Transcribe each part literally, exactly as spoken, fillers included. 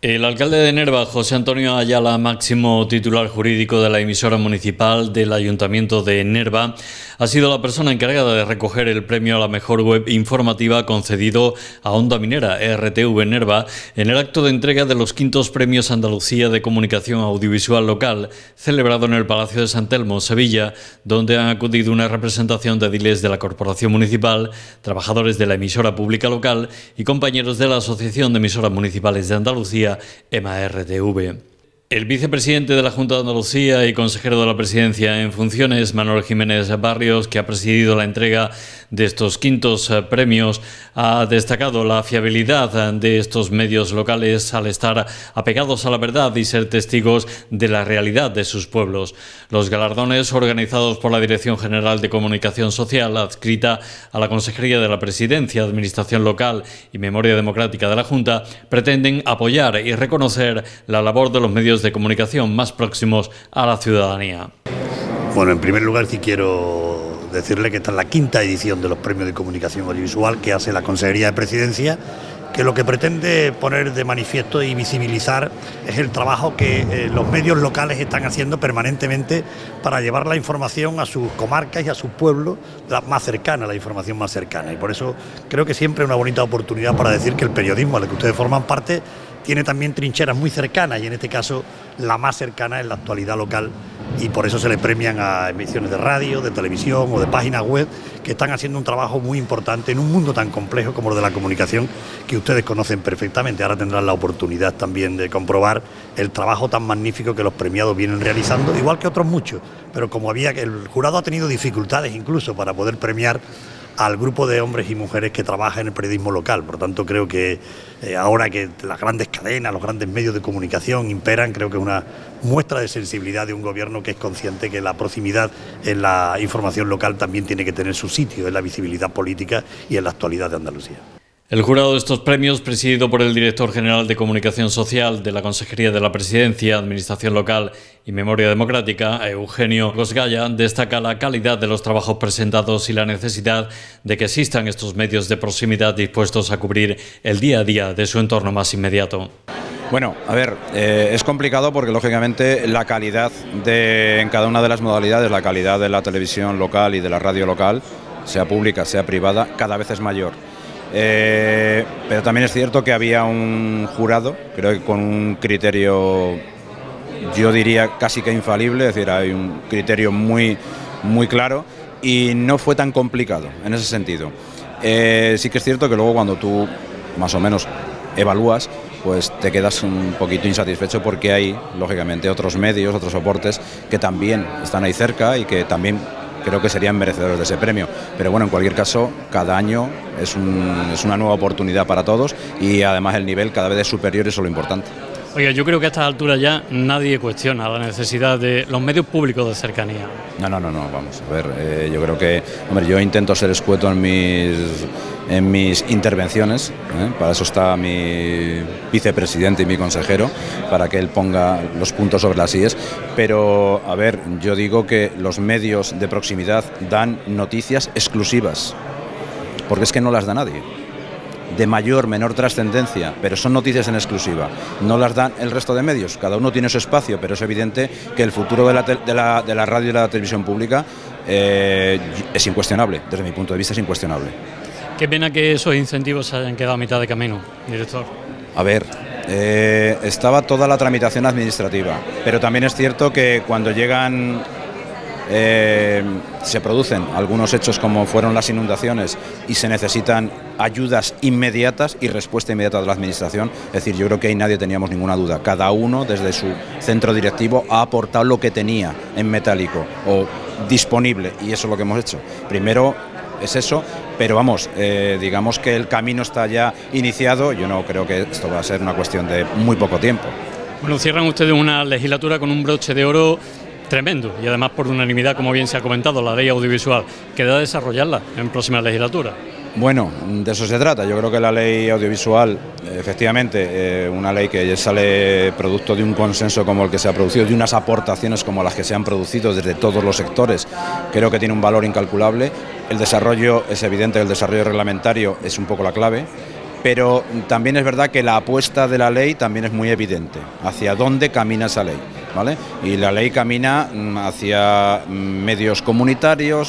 El alcalde de Nerva, José Antonio Ayala, máximo titular jurídico de la emisora municipal del Ayuntamiento de Nerva, ha sido la persona encargada de recoger el premio a la mejor web informativa concedido a Onda Minera, R T V Nerva, en el acto de entrega de los quintos premios Andalucía de Comunicación Audiovisual Local, celebrado en el Palacio de San Telmo, Sevilla, donde han acudido una representación de ediles de la Corporación Municipal, trabajadores de la emisora pública local y compañeros de la Asociación de Emisoras Municipales de Andalucía, E M A R T V. El vicepresidente de la Junta de Andalucía y consejero de la Presidencia en funciones, Manuel Jiménez Barrios, que ha presidido la entrega de estos quintos premios, ha destacado la fiabilidad de estos medios locales al estar apegados a la verdad y ser testigos de la realidad de sus pueblos. Los galardones, organizados por la Dirección General de Comunicación Social, adscrita a la Consejería de la Presidencia, Administración Local y Memoria Democrática de la Junta, pretenden apoyar y reconocer la labor de los medios de comunicación más próximos a la ciudadanía. Bueno, en primer lugar sí quiero decirle que esta es la quinta edición de los premios de comunicación audiovisual que hace la Consejería de Presidencia, que lo que pretende poner de manifiesto y visibilizar es el trabajo que eh, los medios locales están haciendo permanentemente para llevar la información a sus comarcas y a sus pueblos la más cercana, la información más cercana. Y por eso creo que siempre es una bonita oportunidad para decir que el periodismo al que ustedes forman parte tiene también trincheras muy cercanas y en este caso la más cercana es la actualidad local, y por eso se le premian a emisiones de radio, de televisión o de páginas web que están haciendo un trabajo muy importante en un mundo tan complejo como el de la comunicación, que ustedes conocen perfectamente. Ahora tendrán la oportunidad también de comprobar el trabajo tan magnífico que los premiados vienen realizando, igual que otros muchos, pero como había que el jurado ha tenido dificultades incluso para poder premiar al grupo de hombres y mujeres que trabajan en el periodismo local. Por tanto, creo que eh, ahora que las grandes cadenas, los grandes medios de comunicación imperan, creo que es una muestra de sensibilidad de un gobierno que es consciente que la proximidad en la información local también tiene que tener su sitio en la visibilidad política y en la actualidad de Andalucía. El jurado de estos premios, presidido por el director general de Comunicación Social de la Consejería de la Presidencia, Administración Local y Memoria Democrática, Eugenio Gosgaya, destaca la calidad de los trabajos presentados y la necesidad de que existan estos medios de proximidad dispuestos a cubrir el día a día de su entorno más inmediato. Bueno, a ver, eh, es complicado porque lógicamente la calidad de, en cada una de las modalidades, la calidad de la televisión local y de la radio local, sea pública, sea privada, cada vez es mayor. Eh, pero también es cierto que había un jurado, creo que con un criterio, yo diría casi que infalible, es decir, hay un criterio muy, muy claro y no fue tan complicado en ese sentido. Eh, sí que es cierto que luego cuando tú más o menos evalúas, pues te quedas un poquito insatisfecho porque hay, lógicamente, otros medios, otros soportes que también están ahí cerca y que también creo que serían merecedores de ese premio. Pero bueno, en cualquier caso, cada año es, un, es una nueva oportunidad para todos y además el nivel cada vez es superior y eso es lo importante. Oiga, yo creo que a estas alturas ya nadie cuestiona la necesidad de los medios públicos de cercanía. No, no, no, no, vamos a ver, eh, yo creo que, hombre, yo intento ser escueto en mis, en mis intervenciones, ¿eh? Para eso está mi vicepresidente y mi consejero, para que él ponga los puntos sobre las íes, pero, a ver, yo digo que los medios de proximidad dan noticias exclusivas, porque es que no las da nadie, de mayor, menor trascendencia, pero son noticias en exclusiva. No las dan el resto de medios, cada uno tiene su espacio, pero es evidente que el futuro de la, de la, de la radio y la televisión pública eh, es incuestionable, desde mi punto de vista es incuestionable. Qué pena que esos incentivos se hayan quedado a mitad de camino, director. A ver, eh, estaba toda la tramitación administrativa, pero también es cierto que cuando llegan... Eh, se producen algunos hechos como fueron las inundaciones y se necesitan ayudas inmediatas y respuesta inmediata de la administración, es decir, yo creo que ahí nadie teníamos ninguna duda, cada uno desde su centro directivo ha aportado lo que tenía en metálico o disponible y eso es lo que hemos hecho. Primero es eso, pero vamos, eh, digamos que el camino está ya iniciado, yo no creo que esto va a ser una cuestión de muy poco tiempo. Bueno, cierran ustedes una legislatura con un broche de oro tremendo y además por unanimidad, como bien se ha comentado, la ley audiovisual. ¿Queda desarrollarla en próxima legislatura? Bueno, de eso se trata. Yo creo que la ley audiovisual, efectivamente, eh, una ley que sale producto de un consenso como el que se ha producido, de unas aportaciones como las que se han producido desde todos los sectores, creo que tiene un valor incalculable. El desarrollo, es evidente que el desarrollo reglamentario es un poco la clave. pero también es verdad que la apuesta de la ley también es muy evidente, hacia dónde camina esa ley, ¿vale? Y la ley camina hacia medios comunitarios,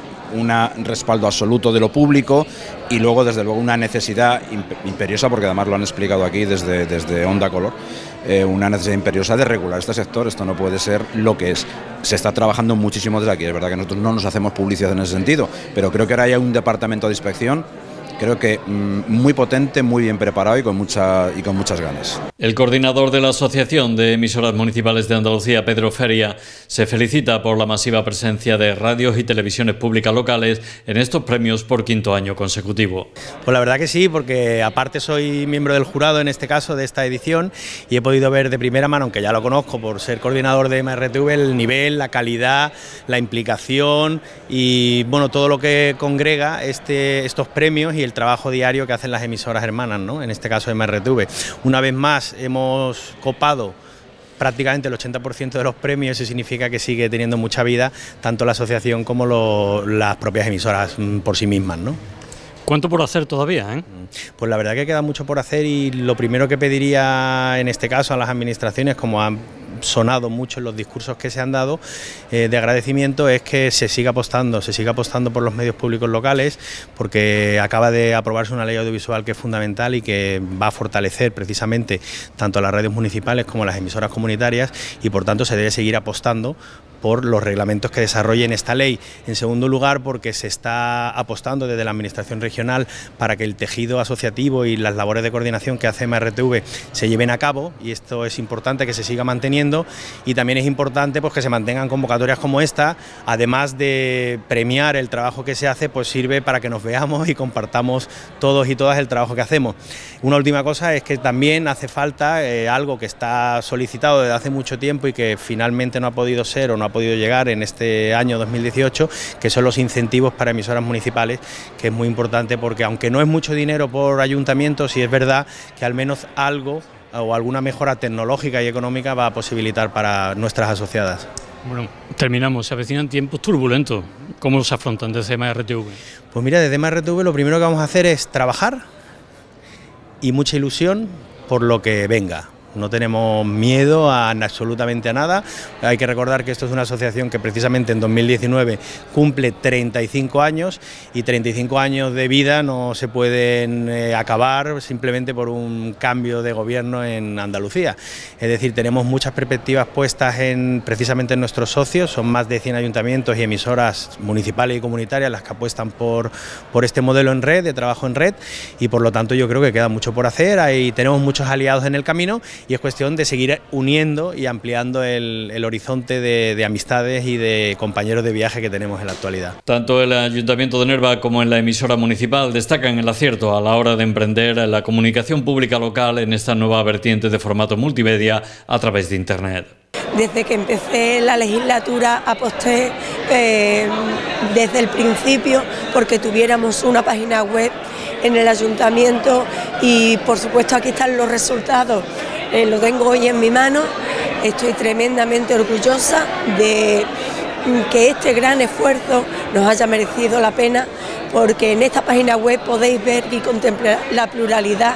un respaldo absoluto de lo público y luego desde luego una necesidad imperiosa, porque además lo han explicado aquí desde, desde Onda Color, eh, una necesidad imperiosa de regular este sector. Esto no puede ser lo que es. Se está trabajando muchísimo desde aquí, es verdad que nosotros no nos hacemos publicidad en ese sentido, pero creo que ahora hay un departamento de inspección, creo que mmm, muy potente, muy bien preparado y con, mucha, y con muchas ganas. El coordinador de la Asociación de Emisoras Municipales de Andalucía, Pedro Feria, se felicita por la masiva presencia de radios y televisiones públicas locales en estos premios por quinto año consecutivo. Pues la verdad que sí, porque aparte soy miembro del jurado en este caso de esta edición y he podido ver de primera mano, aunque ya lo conozco por ser coordinador de M R T V, el nivel, la calidad, la implicación y bueno, todo lo que congrega este, estos premios y el trabajo diario que hacen las emisoras hermanas, ¿no? En este caso M R T V. Una vez más hemos copado prácticamente el ochenta por ciento de los premios, eso significa que sigue teniendo mucha vida tanto la asociación como lo, las propias emisoras por sí mismas, ¿no? ¿Cuánto por hacer todavía, eh? Pues la verdad que queda mucho por hacer y lo primero que pediría en este caso a las administraciones, como han sonado mucho en los discursos que se han dado eh, de agradecimiento, es que se siga apostando, se siga apostando por los medios públicos locales, porque acaba de aprobarse una ley audiovisual que es fundamental y que va a fortalecer precisamente tanto a las radios municipales como a las emisoras comunitarias y por tanto se debe seguir apostando por los reglamentos que desarrollen esta ley. En segundo lugar, porque se está apostando desde la Administración regional para que el tejido asociativo y las labores de coordinación que hace M R T V se lleven a cabo y esto es importante que se siga manteniendo y también es importante pues, que se mantengan convocatorias como esta, además de premiar el trabajo que se hace, pues sirve para que nos veamos y compartamos todos y todas el trabajo que hacemos. Una última cosa es que también hace falta eh, algo que está solicitado desde hace mucho tiempo y que finalmente no ha podido ser o no ha podido llegar en este año dos mil dieciocho, que son los incentivos para emisoras municipales, que es muy importante porque aunque no es mucho dinero por ayuntamiento, sí es verdad que al menos algo o alguna mejora tecnológica y económica va a posibilitar para nuestras asociadas. Bueno, terminamos, se avecinan tiempos turbulentos. ¿Cómo los afrontan desde M R T V? Pues mira, desde M R T V lo primero que vamos a hacer es trabajar y mucha ilusión por lo que venga. No tenemos miedo a absolutamente a nada. Hay que recordar que esto es una asociación que precisamente en dos mil diecinueve cumple treinta y cinco años y treinta y cinco años de vida no se pueden eh, acabar simplemente por un cambio de gobierno en Andalucía. Es decir, tenemos muchas perspectivas puestas en precisamente en nuestros socios, son más de cien ayuntamientos y emisoras municipales y comunitarias las que apuestan por, por este modelo en red, de trabajo en red y por lo tanto yo creo que queda mucho por hacer, ahí tenemos muchos aliados en el camino y es cuestión de seguir uniendo y ampliando el, el horizonte de, de amistades y de compañeros de viaje que tenemos en la actualidad. Tanto el Ayuntamiento de Nerva como en la emisora municipal destacan el acierto a la hora de emprender la comunicación pública local en esta nueva vertiente de formato multimedia a través de Internet. Desde que empecé la legislatura aposté eh, desde el principio porque tuviéramos una página web en el ayuntamiento y por supuesto aquí están los resultados. Eh, lo tengo hoy en mi mano, estoy tremendamente orgullosa de que este gran esfuerzo nos haya merecido la pena, porque en esta página web podéis ver y contemplar la pluralidad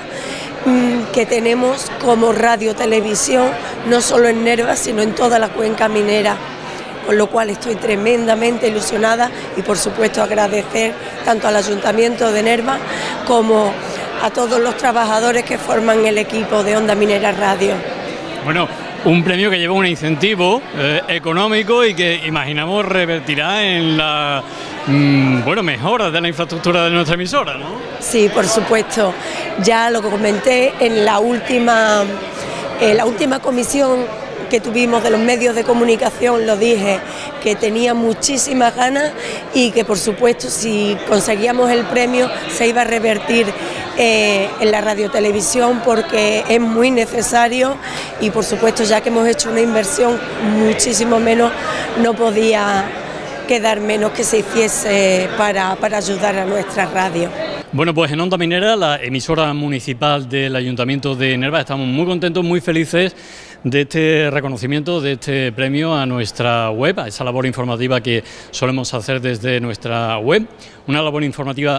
mmm, que tenemos como radio televisión, no solo en Nerva, sino en toda la cuenca minera, con lo cual estoy tremendamente ilusionada y por supuesto agradecer tanto al Ayuntamiento de Nerva como a todos los trabajadores que forman el equipo de Onda Minera Radio. Bueno, un premio que lleva un incentivo eh, económico y que imaginamos revertirá en la mmm, bueno, mejora de la infraestructura de nuestra emisora, ¿no? Sí, por supuesto. Ya lo comenté en la última, en la última comisión que tuvimos de los medios de comunicación, lo dije, que tenía muchísimas ganas y que por supuesto si conseguíamos el premio se iba a revertir eh, en la radiotelevisión porque es muy necesario y por supuesto ya que hemos hecho una inversión muchísimo menos, no podía quedar menos que se hiciese para, para ayudar a nuestra radio. Bueno, pues en Onda Minera, la emisora municipal del Ayuntamiento de Nerva, estamos muy contentos, muy felices de este reconocimiento, de este premio a nuestra web, a esa labor informativa que solemos hacer desde nuestra web, una labor informativa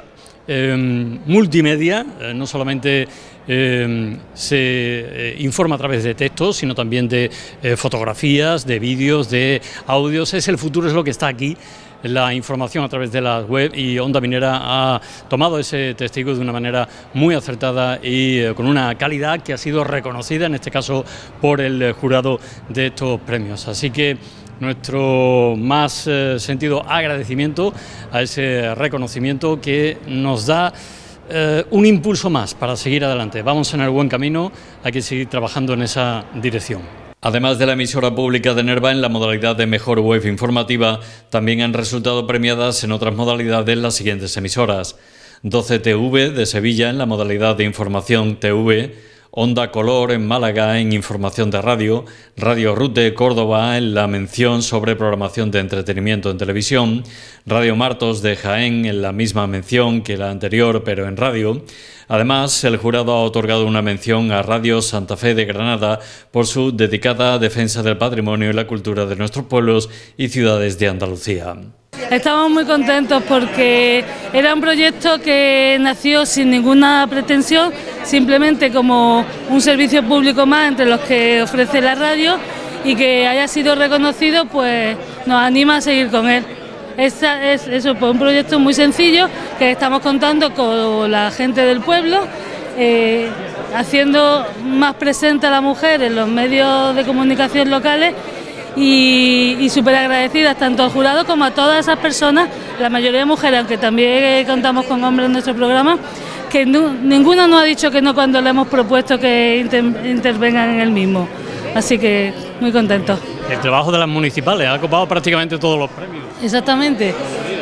eh, multimedia, eh, no solamente eh, se eh, informa a través de textos, sino también de eh, fotografías, de vídeos, de audios. Es el futuro, es lo que está aquí, la información a través de la web, y Onda Minera ha tomado ese testigo de una manera muy acertada y eh, con una calidad que ha sido reconocida, en este caso por el eh, jurado de estos premios. Así que nuestro más eh, sentido agradecimiento a ese reconocimiento que nos da eh, un impulso más para seguir adelante. Vamos en el buen camino, hay que seguir trabajando en esa dirección. Además de la emisora pública de Nerva, en la modalidad de mejor web informativa, también han resultado premiadas en otras modalidades las siguientes emisoras: doce T V de Sevilla en la modalidad de información T V, Onda Color en Málaga en información de radio, Radio Rute Córdoba en la mención sobre programación de entretenimiento en televisión, Radio Martos de Jaén en la misma mención que la anterior pero en radio. Además, el jurado ha otorgado una mención a Radio Santa Fe de Granada por su dedicada defensa del patrimonio y la cultura de nuestros pueblos y ciudades de Andalucía. Estamos muy contentos porque era un proyecto que nació sin ninguna pretensión, simplemente como un servicio público más entre los que ofrece la radio, y que haya sido reconocido pues nos anima a seguir con él. Es, es eso, pues un proyecto muy sencillo que estamos contando con la gente del pueblo, eh, haciendo más presente a la mujer en los medios de comunicación locales, y, y súper agradecidas tanto al jurado como a todas esas personas, la mayoría de mujeres, aunque también contamos con hombres en nuestro programa, que no, ninguno nos ha dicho que no cuando le hemos propuesto que inter, intervengan en el mismo. Así que muy contentos. El trabajo de las municipales ha copado prácticamente todos los premios. Exactamente.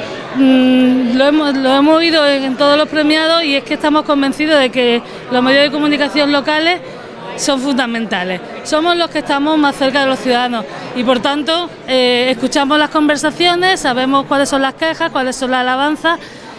Mm, lo, hemos, lo hemos oído en, en todos los premiados, y es que estamos convencidos de que los medios de comunicación locales son fundamentales. Somos los que estamos más cerca de los ciudadanos y por tanto eh, escuchamos las conversaciones, sabemos cuáles son las quejas, cuáles son las alabanzas,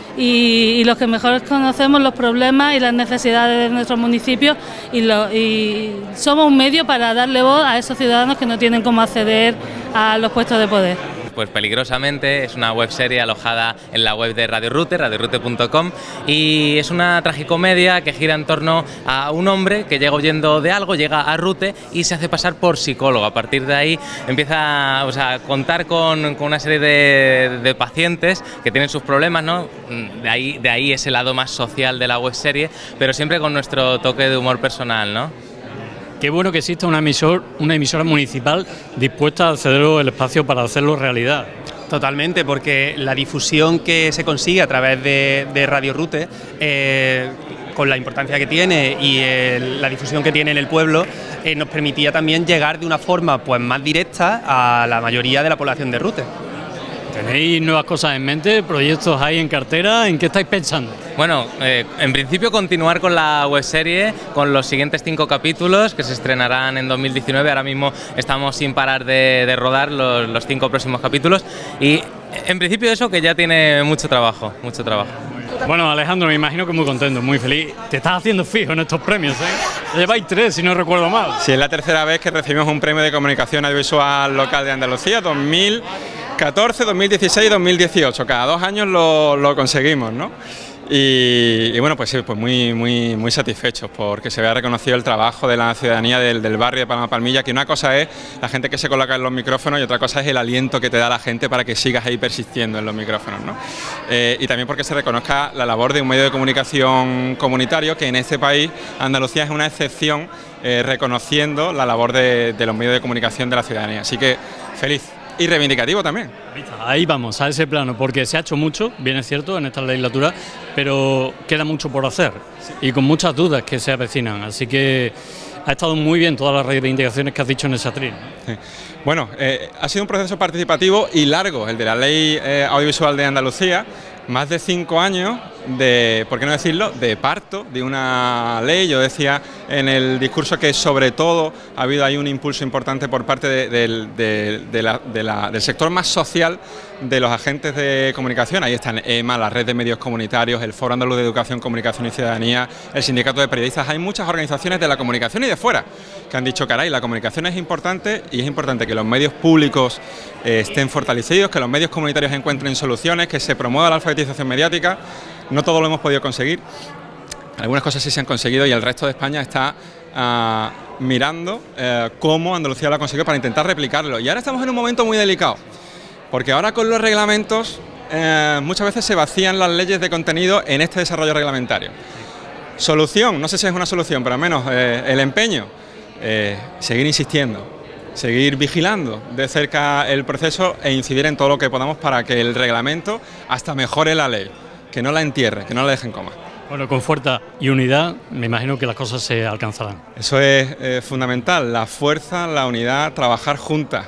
y, y los que mejor conocemos los problemas y las necesidades de nuestros municipios, y, lo, y somos un medio para darle voz a esos ciudadanos que no tienen cómo acceder a los puestos de poder. Pues Peligrosamente es una webserie alojada en la web de Radio Rute, radio rute punto com, y es una tragicomedia que gira en torno a un hombre que llega huyendo de algo, llega a Rute y se hace pasar por psicólogo. A partir de ahí empieza, o sea, a contar con, con una serie de, de pacientes que tienen sus problemas, ¿no? De ahí, de ahí ese lado más social de la webserie, pero siempre con nuestro toque de humor personal, ¿no? Qué bueno que exista una, emisor, una emisora municipal dispuesta a ceder el espacio para hacerlo realidad. Totalmente, porque la difusión que se consigue a través de, de Radio Rute, eh, con la importancia que tiene y el, la difusión que tiene en el pueblo, eh, nos permitía también llegar de una forma pues más directa a la mayoría de la población de Rute. ¿Tenéis nuevas cosas en mente? ¿Proyectos hay en cartera? ¿En qué estáis pensando? Bueno, eh, en principio continuar con la webserie, con los siguientes cinco capítulos que se estrenarán en dos mil diecinueve. Ahora mismo estamos sin parar de, de rodar los, los cinco próximos capítulos, y en principio eso, que ya tiene mucho trabajo, mucho trabajo. Bueno, Alejandro, me imagino que muy contento, muy feliz. Te estás haciendo fijo en estos premios, ¿eh? Lleváis tres, si no recuerdo mal. Sí, es la tercera vez que recibimos un premio de comunicación audiovisual local de Andalucía, dos mil catorce, dos mil dieciséis y dos mil dieciocho. Cada dos años lo, lo conseguimos, ¿no? Y, y bueno, pues sí, pues muy, muy, muy satisfechos porque se vea reconocido el trabajo de la ciudadanía del, del barrio de Palma Palmilla, que una cosa es la gente que se coloca en los micrófonos y otra cosa es el aliento que te da la gente para que sigas ahí persistiendo en los micrófonos, ¿no? Eh, y también porque se reconozca la labor de un medio de comunicación comunitario, que en este país, Andalucía, es una excepción, eh, reconociendo la labor de, de los medios de comunicación de la ciudadanía. Así que feliz. Y reivindicativo también. Ahí vamos, a ese plano, porque se ha hecho mucho, bien es cierto, en esta legislatura, pero queda mucho por hacer, y con muchas dudas que se avecinan, así que ha estado muy bien todas las reivindicaciones que has dicho en esa atril. Sí. Bueno, eh, ha sido un proceso participativo y largo, el de la Ley eh, Audiovisual de Andalucía, más de cinco años de, ¿por qué no decirlo?, de parto de una ley. Yo decía en el discurso que sobre todo ha habido ahí un impulso importante por parte de, de, de, de la, de la, del sector más social de los agentes de comunicación. Ahí están E M A, la Red de Medios Comunitarios, el Foro Andaluz de Educación, Comunicación y Ciudadanía, el Sindicato de Periodistas. Hay muchas organizaciones de la comunicación y de fuera que han dicho, caray, la comunicación es importante y es importante que los medios públicos eh, estén fortalecidos, que los medios comunitarios encuentren soluciones, que se promueva la alfabetización mediática. no todo lo hemos podido conseguir, algunas cosas sí se han conseguido y el resto de España está uh, mirando uh, cómo Andalucía lo ha conseguido para intentar replicarlo. Y ahora estamos en un momento muy delicado, porque ahora con los reglamentos uh, muchas veces se vacían las leyes de contenido en este desarrollo reglamentario. Solución, no sé si es una solución, pero al menos eh, el empeño, eh, seguir insistiendo, seguir vigilando de cerca el proceso e incidir en todo lo que podamos para que el reglamento hasta mejore la ley, que no la entierre, que no la deje en coma. Bueno, con fuerza y unidad me imagino que las cosas se alcanzarán. Eso es eh, fundamental, la fuerza, la unidad, trabajar juntas.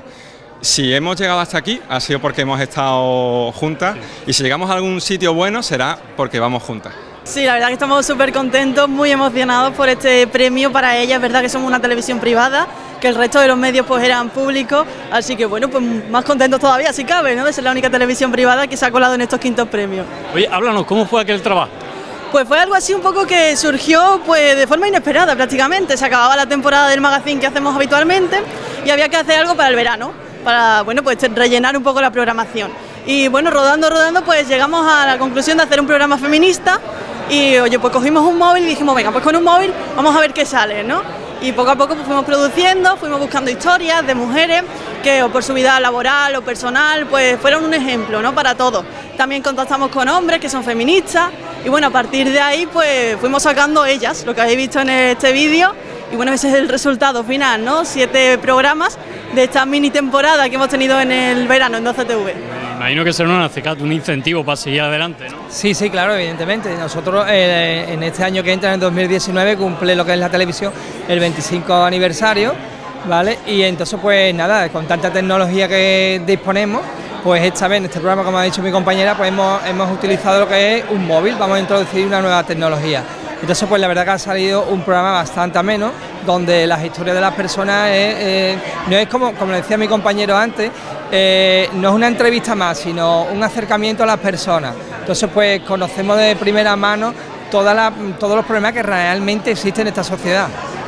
Si hemos llegado hasta aquí ha sido porque hemos estado juntas, sí. Y si llegamos a algún sitio bueno será porque vamos juntas. Sí, la verdad que estamos súper contentos, muy emocionados por este premio para ella. Es verdad que somos una televisión privada, que el resto de los medios pues eran públicos, así que bueno, pues más contentos todavía si cabe, ¿no?, de ser la única televisión privada que se ha colado en estos quintos premios. Oye, háblanos, ¿cómo fue aquel trabajo? Pues fue algo así un poco que surgió pues de forma inesperada prácticamente. Se acababa la temporada del magazine que hacemos habitualmente y había que hacer algo para el verano, para bueno pues rellenar un poco la programación. Y bueno, rodando, rodando, pues llegamos a la conclusión de hacer un programa feminista y oye, pues cogimos un móvil y dijimos, venga, pues con un móvil vamos a ver qué sale, ¿no? Y poco a poco pues fuimos produciendo, fuimos buscando historias de mujeres que o por su vida laboral o personal pues fueron un ejemplo, ¿no?, para todos. También contactamos con hombres que son feministas y bueno, a partir de ahí pues fuimos sacando ellas, lo que habéis visto en este vídeo, y bueno, ese es el resultado final, ¿no? Siete programas de esta mini temporada que hemos tenido en el verano en doce T V. Me imagino que será un acicate, un incentivo para seguir adelante, ¿no? Sí, sí, claro, evidentemente. Nosotros eh, en este año que entra, en el dos mil diecinueve, cumple lo que es la televisión el veinticinco aniversario, ¿vale? Y entonces pues nada, con tanta tecnología que disponemos, pues esta vez en este programa, como ha dicho mi compañera, pues hemos, hemos utilizado lo que es un móvil, vamos a introducir una nueva tecnología. Entonces pues la verdad que ha salido un programa bastante ameno, donde las historias de las personas es, eh, no es como, como decía mi compañero antes, eh, no es una entrevista más, sino un acercamiento a las personas. Entonces pues conocemos de primera mano toda la, todos los problemas que realmente existen en esta sociedad.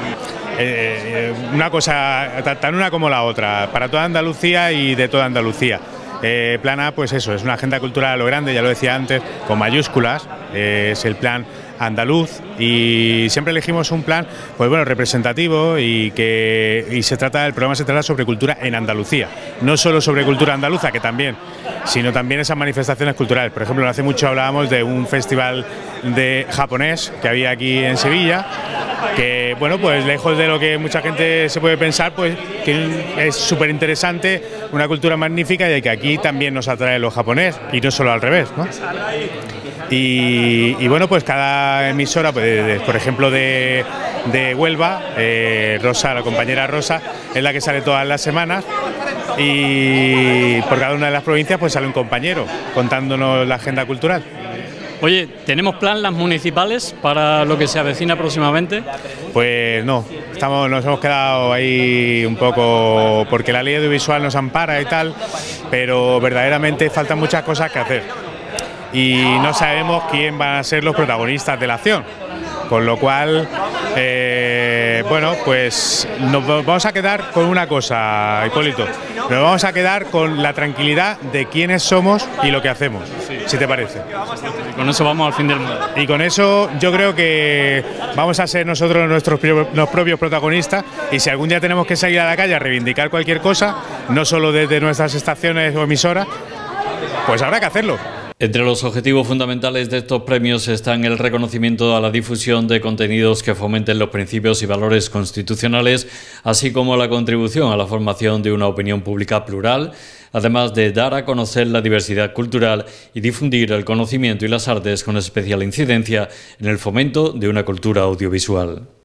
Eh, una cosa, tan una como la otra, para toda Andalucía y de toda Andalucía. Eh, plan A, pues eso, es una agenda cultural a lo grande, ya lo decía antes, con mayúsculas, eh, es el plan andaluz y siempre elegimos un plan pues bueno, representativo y que y se trata, el programa se trata sobre cultura en Andalucía, no solo sobre cultura andaluza, que también, sino también esas manifestaciones culturales. Por ejemplo, hace mucho hablábamos de un festival de japonés que había aquí en Sevilla, que bueno, pues lejos de lo que mucha gente se puede pensar, pues que es súper interesante, una cultura magnífica y que aquí también nos atrae lo japonés y no solo al revés, ¿no? Y, y bueno, pues cada emisora, pues, de, de, por ejemplo de, de Huelva, eh, Rosa, la compañera Rosa, es la que sale todas las semanas y por cada una de las provincias pues sale un compañero contándonos la agenda cultural. Oye, ¿tenemos plan las municipales para lo que se avecina próximamente? Pues no, estamos, nos hemos quedado ahí un poco porque la ley audiovisual nos ampara y tal, pero verdaderamente faltan muchas cosas que hacer y no sabemos quién van a ser los protagonistas de la acción, con lo cual, eh, bueno, pues nos vamos a quedar con una cosa, Hipólito, nos vamos a quedar con la tranquilidad de quiénes somos y lo que hacemos, si te parece. Y con eso vamos al fin del mundo. Y con eso yo creo que vamos a ser nosotros nuestros los propios protagonistas y si algún día tenemos que salir a la calle a reivindicar cualquier cosa, no solo desde nuestras estaciones o emisoras, pues habrá que hacerlo. Entre los objetivos fundamentales de estos premios están el reconocimiento a la difusión de contenidos que fomenten los principios y valores constitucionales, así como la contribución a la formación de una opinión pública plural, además de dar a conocer la diversidad cultural y difundir el conocimiento y las artes con especial incidencia en el fomento de una cultura audiovisual.